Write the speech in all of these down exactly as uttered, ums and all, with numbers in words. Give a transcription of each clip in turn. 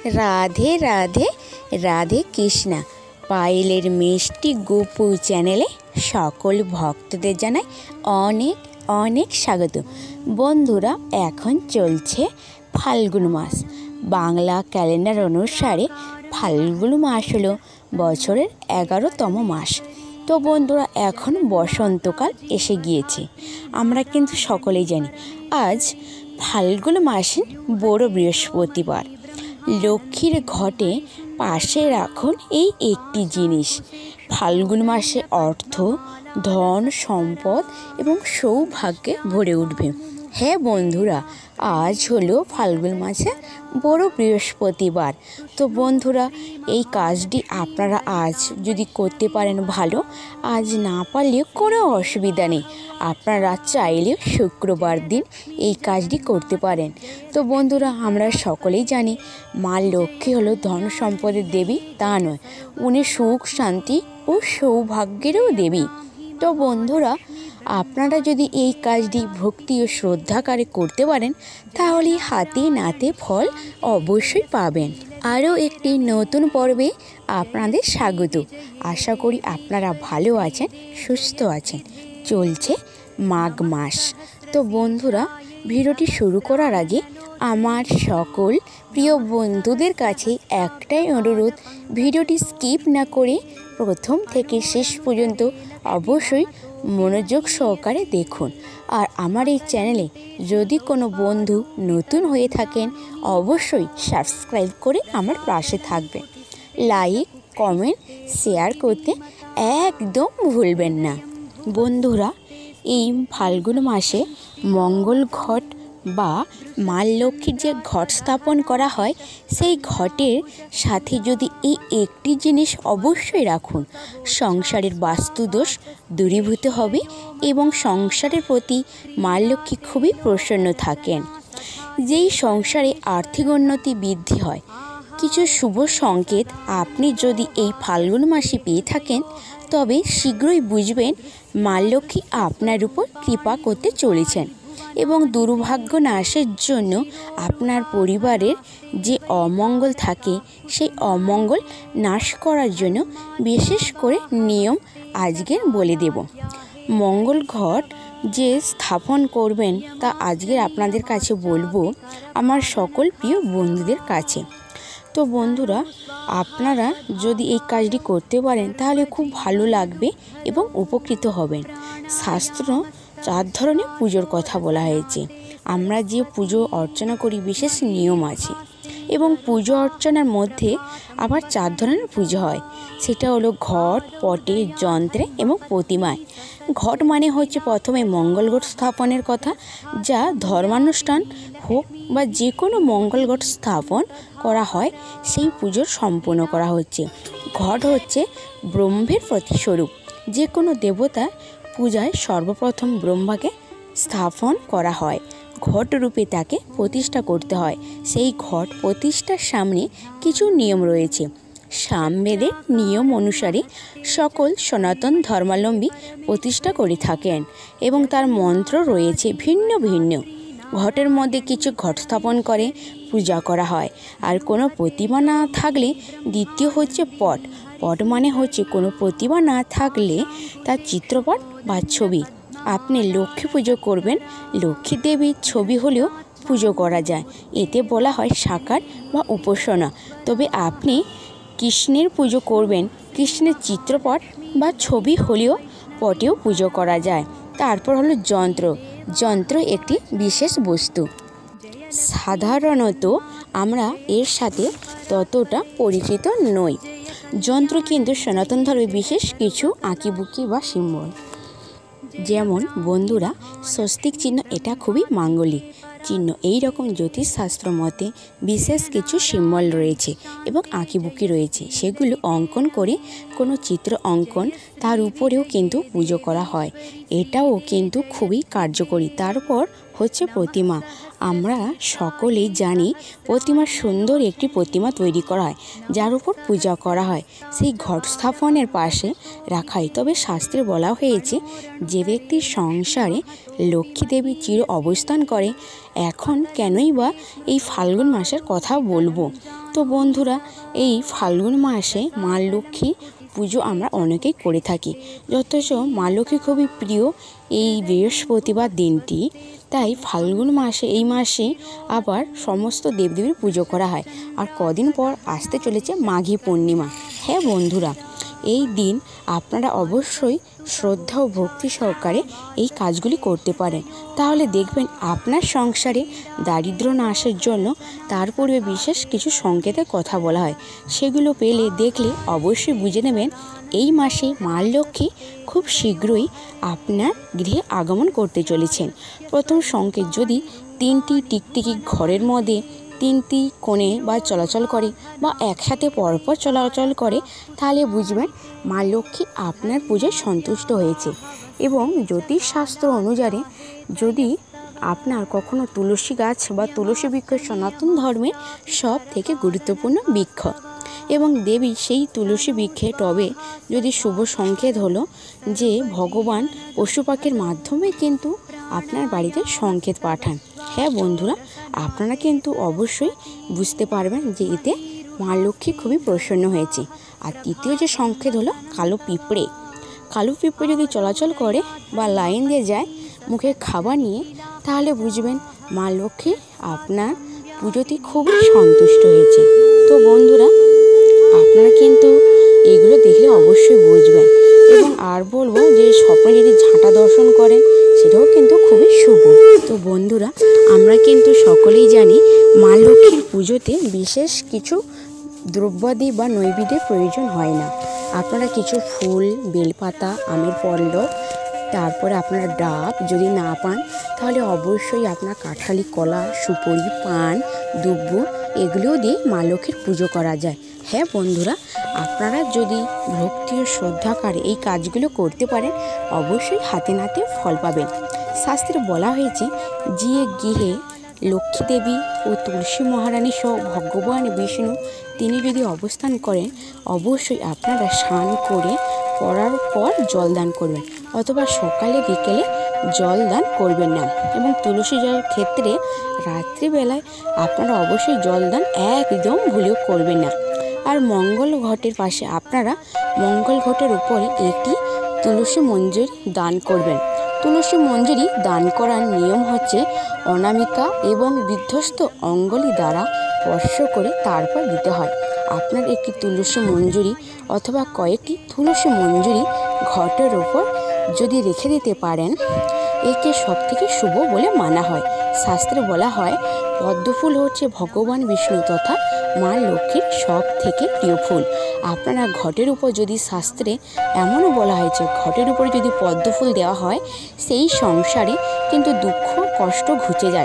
রাধে রাধে রাধে কৃষ্ণা। পায়েলের মিষ্টি গোপু চ্যানেলে সকল ভক্তদের জানাই অনেক অনেক স্বাগত। বন্ধুরা, এখন চলছে ফাল্গুন মাস। বাংলা ক্যালেন্ডার অনুসারে ফাল্গুন মাস হলো বছরের এগারোতম মাস। তো বন্ধুরা, এখন বসন্তকাল এসে গিয়েছে। আমরা কিন্তু সকলেই জানি আজ ফাল্গুন মাসের বড় বৃহস্পতিবার। লক্ষ্মীর ঘটে পাশে রাখুন এই একটি জিনিস। ফাল্গুন মাসে অর্থ, ধন, সম্পদ এবং সৌভাগ্যে ভরে উঠবে। হ্যাঁ বন্ধুরা, আজ হলো ফাল্গুন মাসে বড় বৃহস্পতিবার। তো বন্ধুরা, এই কাজটি আপনারা আজ যদি করতে পারেন ভালো, আজ না পারলেও কোনো অসুবিধা নেই। আপনারা চাইলে শুক্রবার দিন এই কাজটি করতে পারেন। তো বন্ধুরা, আমরা সকলেই জানি মা লক্ষ্মী হলো ধন সম্পদের দেবী, তা নয়, উনি সুখ, শান্তি ও সৌভাগ্যেরও দেবী। তো বন্ধুরা, আপনারা যদি এই কাজটি ভক্তি ও শ্রদ্ধাকারে করতে পারেন, তাহলে হাতে নাতে ফল অবশ্যই পাবেন। আরও একটি নতুন পর্বে আপনাদের স্বাগত। আশা করি আপনারা ভালো আছেন, সুস্থ আছেন। চলছে মাঘ মাস। তো বন্ধুরা, ভিডিওটি শুরু করার আগে আমার সকল প্রিয় বন্ধুদের কাছে একটাই অনুরোধ, ভিডিওটি স্কিপ না করে প্রথম থেকে শেষ পর্যন্ত অবশ্যই মনোযোগ সহকারে দেখুন। আর আমার এই চ্যানেলে যদি কোনো বন্ধু নতুন হয়ে থাকেন, অবশ্যই সাবস্ক্রাইব করে আমার পাশে থাকবেন। লাইক, কমেন্ট, শেয়ার করতে একদম ভুলবেন না। বন্ধুরা, এই ফাল্গুন মাসে মঙ্গল ঘট বা মা লক্ষ্মীর যে ঘট স্থাপন করা হয়, সেই ঘটের সাথে যদি এই একটি জিনিস অবশ্যই রাখুন, সংসারের বাস্তুদোষ দূরীভূত হবে এবং সংসারের প্রতি মা লক্ষ্মী খুবই প্রসন্ন থাকেন। যেই সংসারে আর্থিক উন্নতি বৃদ্ধি হয়, কিছু শুভ সংকেত আপনি যদি এই ফাল্গুন মাসে পেয়ে থাকেন, তবে শীঘ্রই বুঝবেন মা লক্ষ্মী আপনার উপর কৃপা করতে চলেছেন এবং দুর্ভাগ্য নাশের জন্য আপনার পরিবারের যে অমঙ্গল থাকে, সেই অমঙ্গল নাশ করার জন্য বিশেষ করে নিয়ম আজকে বলে দেব। মঙ্গল ঘট যে স্থাপন করবেন, তা আজকের আপনাদের কাছে বলবো আমার সকল প্রিয় বন্ধুদের কাছে। তো বন্ধুরা, আপনারা যদি এই কাজটি করতে পারেন, তাহলে খুব ভালো লাগবে এবং উপকৃত হবেন। শাস্ত্র চার ধরনের পুজোর কথা বলা হয়েছে। আমরা যে পুজো অর্চনা করি, বিশেষ নিয়ম আছে এবং পুজো অর্চনার মধ্যে আবার চার ধরনের পুজো হয়। সেটা হলো ঘট, পটে, যন্ত্রে এবং প্রতিমায়। ঘট মানে হচ্ছে প্রথমে মঙ্গল ঘট স্থাপনের কথা, যা ধর্মানুষ্ঠান হোক বা যে কোনো মঙ্গল ঘট স্থাপন করা হয়, সেই পুজোর সম্পন্ন করা হচ্ছে। ঘট হচ্ছে ব্রহ্মের প্রতিস্বরূপ। যে কোনো দেবতার পূজায় সর্বপ্রথম ব্রহ্মাকে স্থাপন করা হয়, ঘট রূপে তাকে প্রতিষ্ঠা করতে হয়। সেই ঘট প্রতিষ্ঠার সামনে কিছু নিয়ম রয়েছে। সামবেদের নিয়ম অনুসারে সকল সনাতন ধর্মাবলম্বী প্রতিষ্ঠা করে থাকেন এবং তার মন্ত্র রয়েছে ভিন্ন ভিন্ন। ঘটের মধ্যে কিছু ঘট স্থাপন করে পূজা করা হয়। আর কোনো প্রতিমা না থাকলে দ্বিতীয় হচ্ছে পট। পট মানে হচ্ছে কোনো প্রতিমা না থাকলে তার চিত্রপট বা ছবি। আপনি লক্ষ্মী পুজো করবেন, লক্ষ্মী দেবীর ছবি হলেও পুজো করা যায়, এতে বলা হয় সাকার বা উপাসনা। তবে আপনি কৃষ্ণের পুজো করবেন, কৃষ্ণের চিত্রপট বা ছবি হলেও পটেও পুজো করা যায়। তারপর হলো যন্ত্র। যন্ত্র একটি বিশেষ বস্তু। সাধারণত আমরা এর সাথে ততটা পরিচিত নই। যন্ত্র কিন্তু সনাতন ধর্মে বিশেষ কিছু আঁকিবুকি বা সিম্বল। যেমন বন্ধুরা, স্বস্তিক চিহ্ন, এটা খুবই মাঙ্গলিক চিহ্ন। এই রকম জ্যোতিষশাস্ত্র মতে বিশেষ কিছু সিম্বল রয়েছে এবং আঁকিবুকি রয়েছে, সেগুলো অঙ্কন করে কোনো চিত্র অঙ্কন, তার উপরেও কিন্তু পুজো করা হয়। এটাও কিন্তু খুবই কার্যকরী। তারপর হচ্ছে প্রতিমা। আমরা সকলেই জানি প্রতিমা, সুন্দর একটি প্রতিমা তৈরি করা হয়, যার উপর পূজা করা হয়, সেই ঘট স্থাপনের পাশে রাখা হয়। তবে শাস্ত্রে বলা হয়েছে, যে ব্যক্তির সংসারে লক্ষ্মী দেবী চির অবস্থান করে, এখন কেনই বা এই ফাল্গুন মাসের কথা বলবো। তো বন্ধুরা, এই ফাল্গুন মাসে মা লক্ষ্মী পুজো আমরা অনেকেই করে থাকি, অথচ মা লক্ষ্মী খুবই প্রিয় এই বৃহস্পতিবার দিনটি। তাই ফাল্গুন মাসে এই মাসে আবার সমস্ত দেবদেবীর পুজো করা হয়। আর কদিন পর আসতে চলেছে মাঘী পূর্ণিমা। হ্যাঁ বন্ধুরা, এই দিন আপনারা অবশ্যই শ্রদ্ধা ও ভক্তি সহকারে এই কাজগুলি করতে পারেন। তাহলে দেখবেন আপনার সংসারে দারিদ্র্য নাশের জন্য তার পূর্বে বিশেষ কিছু সংকেতের কথা বলা হয়। সেগুলো পেলে দেখলে অবশ্যই বুঝে নেবেন এই মাসে মা লক্ষ্মী খুব শীঘ্রই আপনার গৃহে আগমন করতে চলেছেন। প্রথম সংকেত, যদি তিনটি টিকটিকি ঘরের মধ্যে তিনটি কোণে বা চলাচল করে বা একসাথে পরপর চলাচল করে, তাহলে বুঝবেন মা লক্ষ্মী আপনার পুজোয় সন্তুষ্ট হয়েছে। এবং জ্যোতিষশাস্ত্র অনুযায়ী যদি আপনার কখনো তুলসী গাছ বা তুলসী বৃক্ষ সনাতন ধর্মের সব থেকে গুরুত্বপূর্ণ বৃক্ষ, এবং দেবী সেই তুলসী বৃক্ষে টবে যদি শুভ সংকেত হলো যে ভগবান পশু পাখির মাধ্যমে কিন্তু আপনার বাড়িতে সংকেত পাঠান। হ্যাঁ বন্ধুরা, আপনারা কিন্তু অবশ্যই বুঝতে পারবেন যে এতে মা লক্ষ্মী খুবই প্রসন্ন হয়েছে। আর তৃতীয় যে সংকেত হলো কালো পিঁপড়ে। কালো পিঁপড়ে যদি চলাচল করে বা লাইন দিয়ে যায় মুখে খাবার নিয়ে, তাহলে বুঝবেন মা লক্ষ্মী আপনার পুজোতে খুবই সন্তুষ্ট হয়েছে। তো বন্ধুরা, আপনারা কিন্তু এগুলো দেখলে অবশ্যই বুঝবেন। এবং আর বলবো যে স্বপ্নে যদি ঝাঁটা দর্শন করেন, সেটাও কিন্তু খুবই শুভ। তো বন্ধুরা, আমরা কিন্তু সকলেই জানি মা লক্ষ্মীর পুজোতে বিশেষ কিছু দ্রব্যাদি বা নৈবেদ্যের প্রয়োজন হয় না। আপনারা কিছু ফুল, বেলপাতা, আমের পল্লব, তারপরে আপনারা ডাব যদি না পান, তাহলে অবশ্যই আপনার কাঁঠালি কলা, সুপুরি, পান, দুব্ব এগুলোও দিয়ে মা লক্ষ্মীর পুজো করা যায়। হ্যাঁ বন্ধুরা, আপনারা যদি ভক্তি ও শ্রদ্ধাকারে এই কাজগুলো করতে পারেন, অবশ্যই হাতে নাতে ফল পাবেন। শাস্ত্রে বলা হয়েছে, যে গৃহে লক্ষ্মী দেবী ও তুলসী মহারানী সহ ভগবান বিষ্ণু তিনি যদি অবস্থান করেন, অবশ্যই আপনারা স্নান করে পড়ার পর জলদান করবেন, অথবা সকালে বিকেলে জলদান করবেন না। এবং তুলসী জলের ক্ষেত্রে রাত্রিবেলায় আপনারা অবশ্যই জলদান একদম ভুলেও করবেন না। আর মঙ্গল ঘটের পাশে আপনারা মঙ্গল ঘটের উপরে একটি তুলসী মঞ্জুরি দান করবেন। তুলসী মঞ্জুরি দান করার নিয়ম হচ্ছে অনামিকা এবং বিধ্বস্ত অঙ্গুলি দ্বারা স্পর্শ করে তারপর দিতে হয়। আপনার একটি তুলসী মঞ্জুরি অথবা কয়েকটি তুলসী মঞ্জুরি ঘটের ওপর যদি রেখে দিতে পারেন, একে সব থেকে শুভ বলে মানা হয়। শাস্ত্রে বলা হয়, পদ্মফুল হচ্ছে ভগবান বিষ্ণু তথা মা লক্ষ্মীর সব থেকে প্রিয় ফুল। আপনারা ঘটের উপর যদি শাস্ত্রে এমনও বলা হয়েছে, ঘটের উপরে যদি পদ্মফুল দেওয়া হয়, সেই সংসারে কিন্তু দুঃখ কষ্ট ঘুচে যায়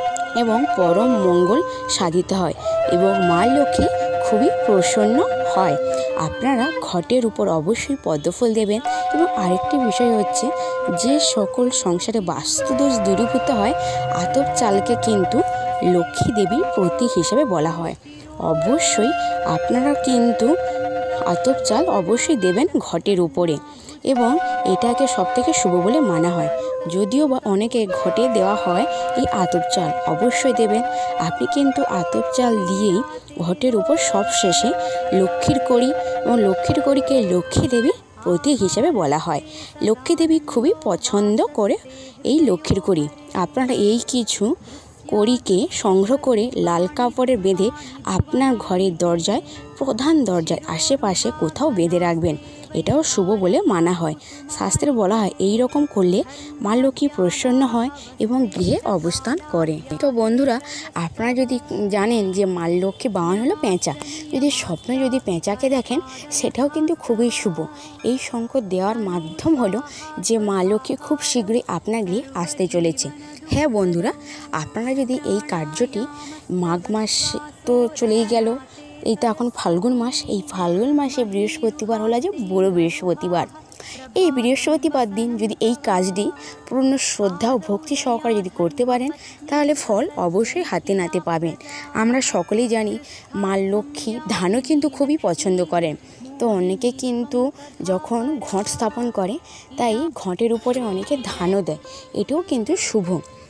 এবং পরম মঙ্গল সাধিত হয় এবং মা লক্ষ্মী খুবই প্রসন্ন হয়। আপনারা ঘটের উপর অবশ্যই পদ্মফুল দেবেন। এবং আরেকটি বিষয় হচ্ছে, যে সকল সংসারে বাস্তুদোষ দূরীভূত হয়, আতপ চালকে কিন্তু লক্ষ্মী দেবীর প্রতীক হিসেবে বলা হয়। অবশ্যই আপনারা কিন্তু আতপ চাল অবশ্যই দেবেন ঘটের উপরে, এবং এটাকে সবথেকে শুভ বলে মানা হয়। যদিও বা অনেকে ঘটে দেওয়া হয় এই আতপ চাল, অবশ্যই দেবেন। আপনি কিন্তু আতপ চাল দিয়েই ঘটের উপর সব শেষে লক্ষ্মীর কড়ি, এবং লক্ষ্মীর কড়িকে লক্ষ্মী দেবীর প্রতীক হিসেবে বলা হয়। লক্ষ্মী দেবী খুবই পছন্দ করে এই লক্ষ্মীর কড়ি। আপনারা এই কিছু কড়িকে সংগ্রহ করে লাল কাপড়ে বেঁধে আপনার ঘরের দরজায়, প্রধান দরজায় আশেপাশে কোথাও বেঁধে রাখবেন। এটাও শুভ বলে মানা হয়। শাস্ত্রে বলা হয় এই রকম করলে মা লক্ষ্মী প্রসন্ন হয় এবং গৃহে অবস্থান করে। তো বন্ধুরা, আপনারা যদি জানেন যে মা লক্ষ্মী বাহন হলো পেঁচা, যদি স্বপ্নে যদি পেঁচাকে দেখেন, সেটাও কিন্তু খুবই শুভ। এই সংকেত দেওয়ার মাধ্যম হলো যে মা লক্ষ্মী খুব শীঘ্রই আপনার গৃহে আসতে চলেছে। হ্যাঁ বন্ধুরা, আপনারা যদি এই কার্যটি মাঘ মাস তো চলেই গেল, এই তো এখন ফাল্গুন মাস, এই ফাল্গুন মাসে বৃহস্পতিবার হলো যে বড় বৃহস্পতিবার। এই বৃহস্পতিবার দিন যদি এই কাজটি পূর্ণ শ্রদ্ধা ও ভক্তি সহকারে যদি করতে পারেন, তাহলে ফল অবশ্যই হাতে নাতে পাবেন। আমরা সকলেই জানি মা লক্ষ্মী ধানও কিন্তু খুবই পছন্দ করেন। তো অনেকে কিন্তু যখন ঘট স্থাপন করে, তাই ঘটের উপরে অনেকে ধানও দেয়, এটাও কিন্তু শুভ।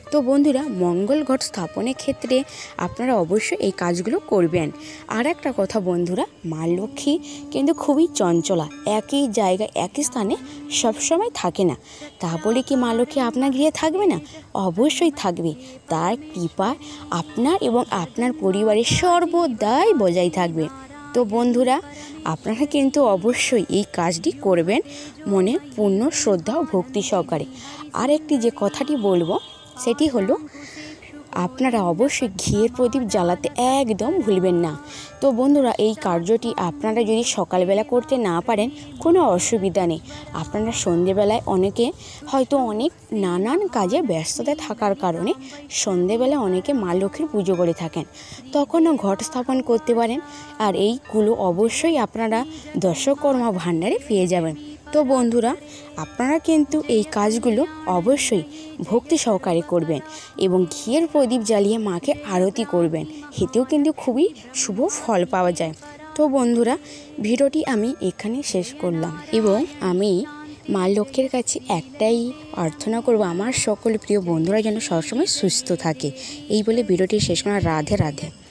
তো বন্ধুরা, মঙ্গল ঘট স্থাপনের ক্ষেত্রে আপনারা অবশ্যই এই কাজগুলো করবেন। আর একটা কথা বন্ধুরা, মা লক্ষ্মী কিন্তু খুবই চঞ্চলা, একই জায়গায় একই স্থানে সবসময় থাকে না। তা বলে কি মা লক্ষ্মী আপনার গৃহে থাকবে না? অবশ্যই থাকবে। তার কৃপা আপনার এবং আপনার পরিবারের সর্বদাই বজায় থাকবে। তো বন্ধুরা, আপনারা কিন্তু অবশ্যই এই কাজটি করবেন মনে পূর্ণ শ্রদ্ধা ও ভক্তি সহকারে। আর একটি যে কথাটি বলবো সেটি হলো, আপনারা অবশ্যই ঘিয়ের প্রদীপ জ্বালাতে একদম ভুলবেন না। তো বন্ধুরা, এই কার্যটি আপনারা যদি সকালবেলা করতে না পারেন কোনো অসুবিধা নেই। আপনারা সন্ধেবেলায় অনেকে হয়তো অনেক নানান কাজে ব্যস্ততা থাকার কারণে সন্ধেবেলায় অনেকে মা লক্ষ্মীর পুজো করে থাকেন, তখনও ঘট স্থাপন করতে পারেন। আর এইগুলো অবশ্যই আপনারা দশকর্মা ভাণ্ডারে পেয়ে যাবেন। তো বন্ধুরা, আপনারা কিন্তু এই কাজগুলো অবশ্যই ভক্তি সহকারে করবেন এবং ঘিয়ের প্রদীপ জ্বালিয়ে মাকে আরতি করবেন। এতেও কিন্তু খুবই শুভ ফল পাওয়া যায়। তো বন্ধুরা, ভিডিওটি আমি এখানে শেষ করলাম এবং আমি মা লক্ষ্মীর কাছে একটাই প্রার্থনা করব, আমার সকল প্রিয় বন্ধুরা যেন সবসময় সুস্থ থাকে। এই বলে ভিডিওটি শেষ করা। রাধে রাধে।